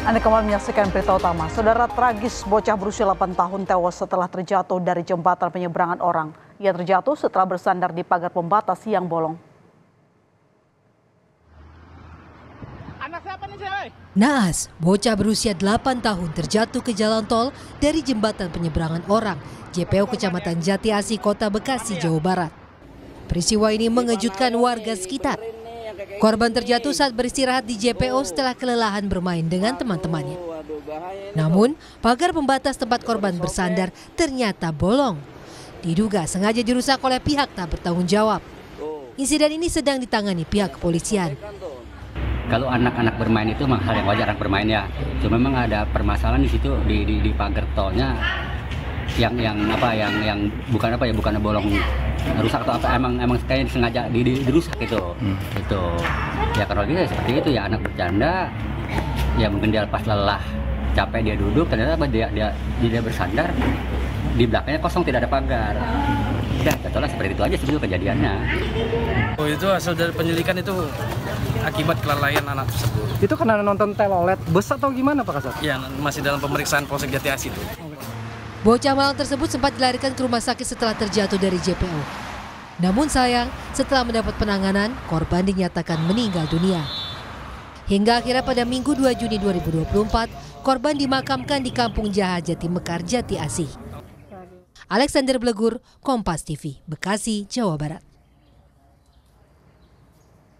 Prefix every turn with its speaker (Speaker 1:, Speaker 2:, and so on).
Speaker 1: Anda kembali menyaksikan berita utama. Saudara, tragis bocah berusia 8 tahun tewas setelah terjatuh dari jembatan penyeberangan orang. Ia terjatuh setelah bersandar di pagar pembatas yang bolong.
Speaker 2: Anak siapa nih cewek?
Speaker 3: Naas, bocah berusia 8 tahun terjatuh ke jalan tol dari jembatan penyeberangan orang, JPO Kecamatan Jati Asih, Kota Bekasi, Jawa Barat. Peristiwa ini mengejutkan warga sekitar. Korban terjatuh saat beristirahat di JPO setelah kelelahan bermain dengan teman-temannya. Namun, pagar pembatas tempat korban bersandar ternyata bolong. Diduga sengaja dirusak oleh pihak tak bertanggung jawab. Insiden ini sedang ditangani pihak kepolisian.
Speaker 4: Kalau anak-anak bermain itu memang hal yang wajar, anak bermain ya. Cuma memang ada permasalahan di situ di pagar tolnya yang bukan bolong rusak atau apa, emang kayaknya sengaja dirusak itu. Itu ya kalau gitu seperti itu ya, anak bercanda ya, mungkin dia pas lelah capek dia duduk, ternyata dia bersandar di belakangnya kosong, tidak ada pagar. Udah contohnya seperti itu aja sih kejadiannya.
Speaker 5: Oh, itu hasil dari penyelidikan, itu akibat kelalaian anak tersebut.
Speaker 2: Itu karena nonton telolet bus atau gimana Pak Kasat?
Speaker 5: Ya, masih dalam pemeriksaan Polsek Jati Asih itu.
Speaker 3: Bocah malang tersebut sempat dilarikan ke rumah sakit setelah terjatuh dari JPO. Namun sayang, setelah mendapat penanganan, korban dinyatakan meninggal dunia. Hingga akhirnya pada Minggu 2 Juni 2024, korban dimakamkan di Kampung Jaha Jati Mekar, Jati Asih. Alexander Blegur, Kompas TV, Bekasi, Jawa Barat.